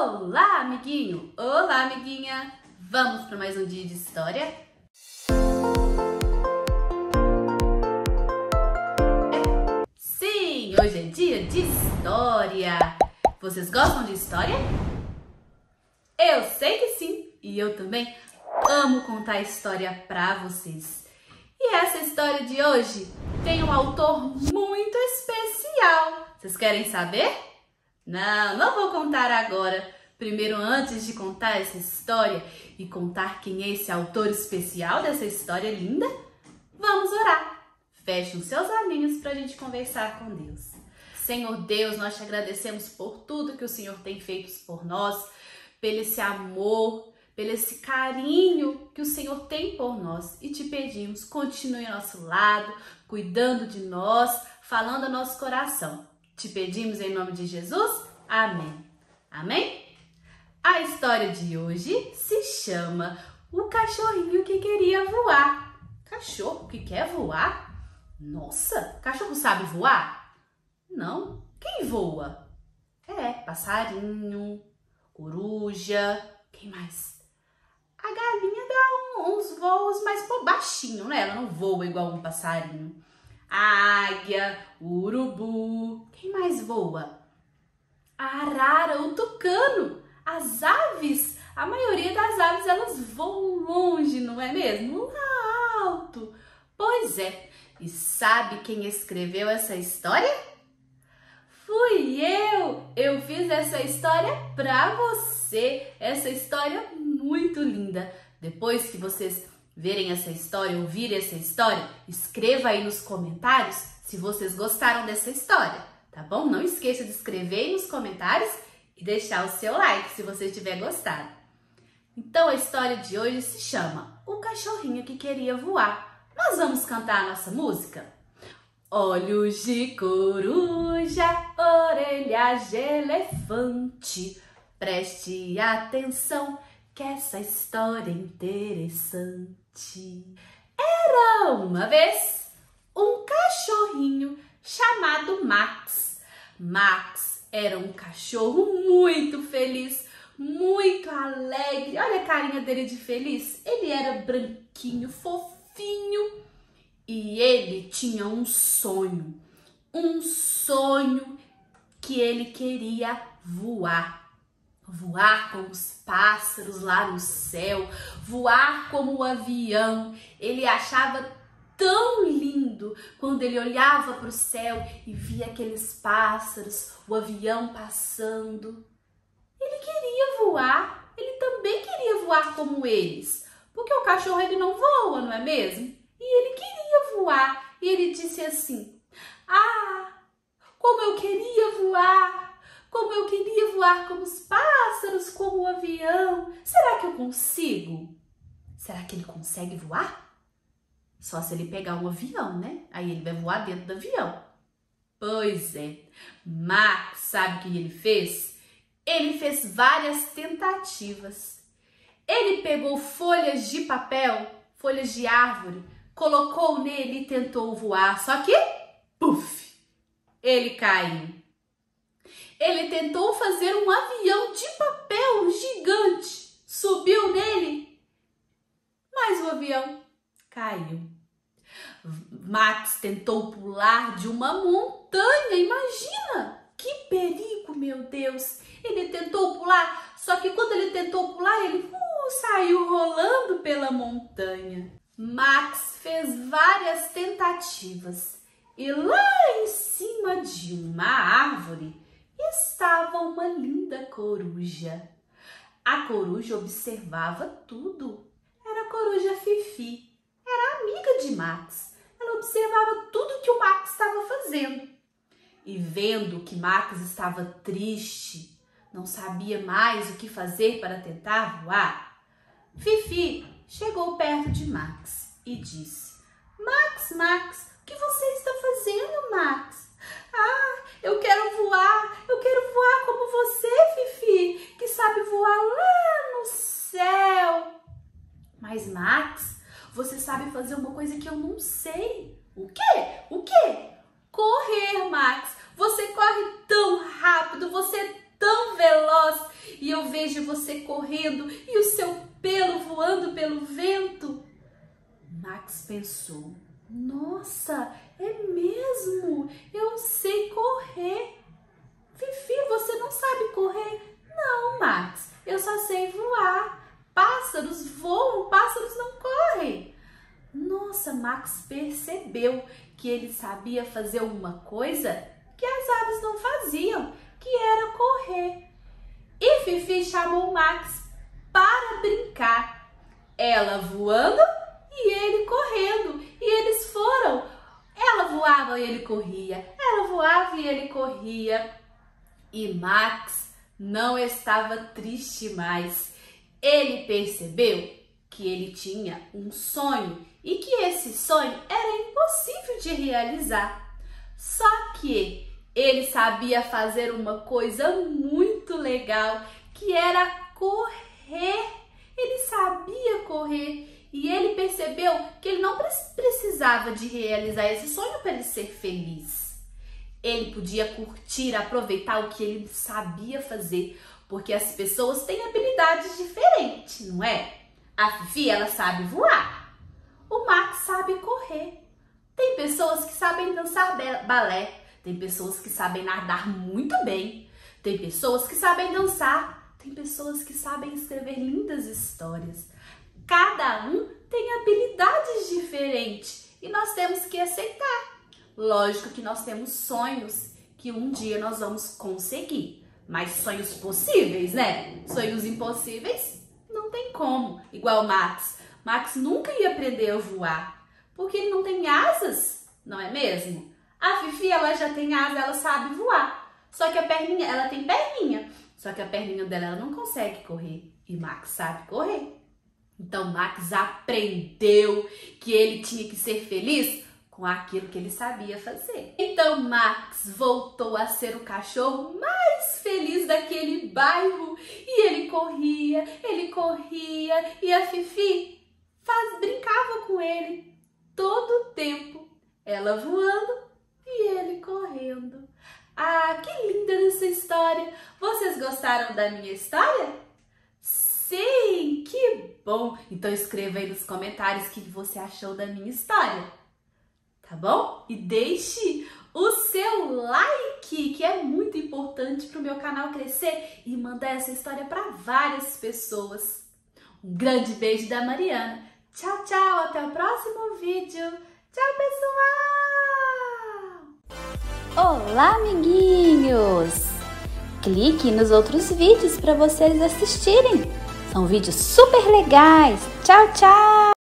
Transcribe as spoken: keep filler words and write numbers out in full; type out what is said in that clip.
Olá, amiguinho! Olá, amiguinha! Vamos para mais um dia de história? Sim, hoje é dia de história! Vocês gostam de história? Eu sei que sim! E eu também amo contar história para vocês. E essa história de hoje tem um autor muito especial. Vocês querem saber? Não, não vou contar agora. Primeiro, antes de contar essa história e contar quem é esse autor especial dessa história linda, vamos orar. Feche os seus olhinhos para a gente conversar com Deus. Senhor Deus, nós te agradecemos por tudo que o Senhor tem feito por nós, pelo esse amor, pelo esse carinho que o Senhor tem por nós. E te pedimos, continue ao nosso lado, cuidando de nós, falando ao nosso coração. Te pedimos em nome de Jesus. Amém. Amém? A história de hoje se chama O Cachorrinho que Queria Voar. Cachorro que quer voar? Nossa, cachorro sabe voar? Não. Quem voa? É, passarinho, coruja, quem mais? A galinha dá um, uns voos mais baixinho, né? Ela não voa igual um passarinho. A águia, o urubu, quem mais voa? A arara, o tucano, as aves, a maioria das aves elas voam longe, não é mesmo? Lá alto. Pois é, e sabe quem escreveu essa história? Fui eu! Eu fiz essa história pra você, essa história muito linda. Depois que vocês verem essa história, ouvirem essa história, escreva aí nos comentários se vocês gostaram dessa história, tá bom? Não esqueça de escrever aí nos comentários e deixar o seu like se você tiver gostado. Então a história de hoje se chama O Cachorrinho que Queria Voar. Nós vamos cantar a nossa música? Olhos de coruja, orelhas de elefante, preste atenção que essa história é interessante. Era uma vez um cachorrinho chamado Max. Max era um cachorro muito feliz, muito alegre. Olha a carinha dele de feliz. Ele era branquinho, fofinho e ele tinha um sonho. Um sonho que ele queria voar. Voar como os pássaros lá no céu, voar como o avião. Ele achava tão lindo quando ele olhava para o céu e via aqueles pássaros, o avião passando. Ele queria voar, ele também queria voar como eles, porque o cachorro ele não voa, não é mesmo? E ele queria voar, e ele disse assim: ah, como eu queria voar! Como eu queria voar como os pássaros, como o avião. Será que eu consigo? Será que ele consegue voar? Só se ele pegar um avião, né? Aí ele vai voar dentro do avião. Pois é. Max, sabe o que ele fez? Ele fez várias tentativas. Ele pegou folhas de papel, folhas de árvore, colocou nele e tentou voar. Só que, puf, ele caiu. Ele tentou fazer um avião de papel gigante, subiu nele, mas o avião caiu. Max tentou pular de uma montanha, imagina, que perigo, meu Deus. Ele tentou pular, só que quando ele tentou pular, ele uh, saiu rolando pela montanha. Max fez várias tentativas e lá em cima de uma árvore estava uma linda coruja. A coruja observava tudo. Era a coruja Fifi. Era amiga de Max. Ela observava tudo que o Max estava fazendo. E vendo que Max estava triste, não sabia mais o que fazer para tentar voar, Fifi chegou perto de Max e disse: Max, Max, o que você está fazendo, Max? Ah, eu quero voar, eu quero voar como você, Fifi, que sabe voar lá no céu. Mas, Max, você sabe fazer uma coisa que eu não sei. O quê? O quê? Correr, Max. Você corre tão rápido, você é tão veloz. E eu vejo você correndo e o seu pelo voando pelo vento. Max pensou: nossa, é mesmo, eu sei correr. Fifi, você não sabe correr? Não, Max, eu só sei voar. Pássaros voam, pássaros não correm. Nossa, Max percebeu que ele sabia fazer uma coisa que as aves não faziam, que era correr. E Fifi chamou Max para brincar. Ela voando e ele correndo. E eles foram. Ela voava e ele corria. Ela voava e ele corria. E Max não estava triste mais. Ele percebeu que ele tinha um sonho e que esse sonho era impossível de realizar. Só que ele sabia fazer uma coisa muito legal, que era correr. Ele sabia correr e ele percebeu que ele não precisava de realizar esse sonho para ele ser feliz. Ele podia curtir, aproveitar o que ele sabia fazer, porque as pessoas têm habilidades diferentes, não é? A Fifi, ela sabe voar. O Max sabe correr. Tem pessoas que sabem dançar balé. Tem pessoas que sabem nadar muito bem. Tem pessoas que sabem dançar. Tem pessoas que sabem escrever lindas histórias. Cada um tem habilidades diferentes e nós temos que aceitar. Lógico que nós temos sonhos que um dia nós vamos conseguir, mas sonhos possíveis, né? Sonhos impossíveis não tem como. Igual Max. Max nunca ia aprender a voar, porque ele não tem asas, não é mesmo? A Fifi, ela já tem asa, ela sabe voar. Só que a perninha, ela tem perninha. Só que a perninha dela, ela não consegue correr. E Max sabe correr. Então Max aprendeu que ele tinha que ser feliz com aquilo que ele sabia fazer. Então Max voltou a ser o cachorro mais feliz daquele bairro. E ele corria, ele corria. E a Fifi faz, brincava com ele todo o tempo. Ela voando e ele correndo. Ah, que linda essa história! Vocês gostaram da minha história? Sim, que bom! Então escreva aí nos comentários o que você achou da minha história. Tá bom? E deixe o seu like, que é muito importante para o meu canal crescer e mandar essa história para várias pessoas. Um grande beijo da Mariana. Tchau, tchau. Até o próximo vídeo. Tchau, pessoal! Olá, amiguinhos! Clique nos outros vídeos para vocês assistirem. São vídeos super legais. Tchau, tchau!